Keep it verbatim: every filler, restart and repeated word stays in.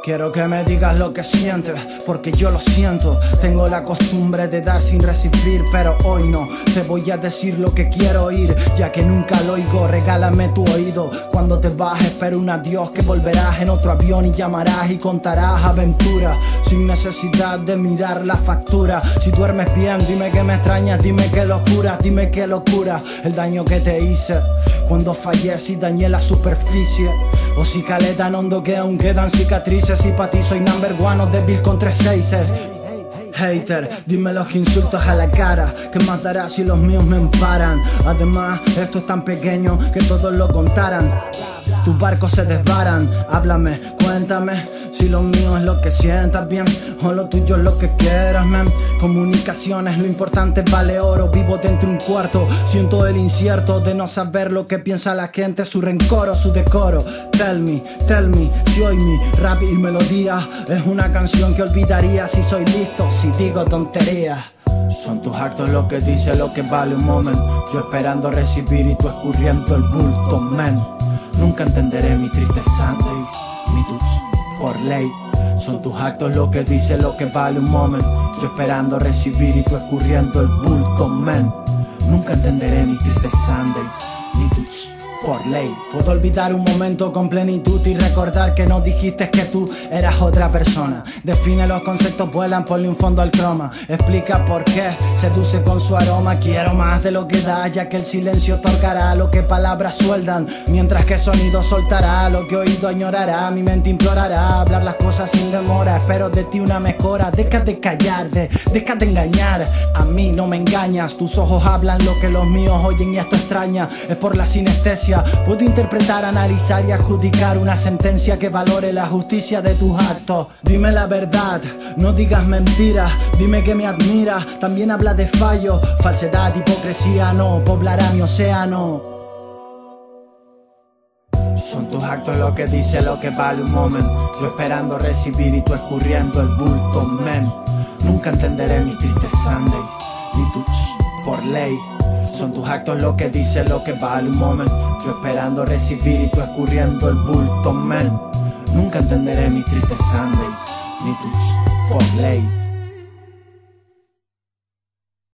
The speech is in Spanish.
Quiero que me digas lo que sientes, porque yo lo siento. Tengo la costumbre de dar sin recibir, pero hoy no. Te voy a decir lo que quiero oír, ya que nunca lo oigo. Regálame tu oído. Cuando te vas espero un adiós, que volverás en otro avión y llamarás y contarás aventuras sin necesidad de mirar la factura. Si duermes bien, dime que me extrañas, dime que locuras, dime que locura el daño que te hice cuando fallé y dañé la superficie. O si caleta en hondo que aún quedan cicatrices. Y pa' ti soy number one o débil con tres seises. Hater, dime los insultos a la cara, ¿qué más dará si los míos me emparan? Además, esto es tan pequeño que todos lo contaran. Tus barcos se desbaran, háblame, cuéntame si lo mío es lo que sientas bien o lo tuyo es lo que quieras, man. Comunicaciones, lo importante vale oro. Vivo dentro de un cuarto, siento el incierto de no saber lo que piensa la gente, su rencor o su decoro. Tell me, tell me, si hoy mi rap y melodía es una canción que olvidaría si soy listo, si digo tonterías. Son tus actos lo que dice lo que vale un momento. Yo esperando recibir y tú escurriendo el bulto, man. Nunca entenderé mis tristes Sundays, mi tus por ley. Son tus actos lo que dice lo que vale un momento. Yo esperando recibir y tú escurriendo el bulto, man. Nunca entenderé mis tristes Sundays, ni tus por ley. Puedo olvidar un momento con plenitud y recordar que no dijiste que tú eras otra persona. Define los conceptos, vuelan, ponle un fondo al croma. Explica por qué, seduce con su aroma. Quiero más de lo que da, ya que el silencio otorgará lo que palabras sueldan, mientras que sonido soltará lo que oído añorará. Mi mente implorará hablar las cosas sin demora. Espero de ti una mejora, deja de callar, de, deja de engañar. A mí no me engañas, tus ojos hablan lo que los míos oyen y esto extraña. Es por la sinestesia. Puedo interpretar, analizar y adjudicar una sentencia que valore la justicia de tus actos. Dime la verdad, no digas mentiras. Dime que me admiras, también habla de fallo. Falsedad, hipocresía no poblará mi océano. Son tus actos lo que dice lo que vale un momento. Yo esperando recibir y tú escurriendo el bulto, men. Nunca entenderé mis tristes Sundays, ni tus por ley. Son tus actos lo que dice lo que vale un momento. Yo esperando recibir y tú escurriendo el bulto, man. Nunca entenderé mis tristes Sundays, ni tus por ley.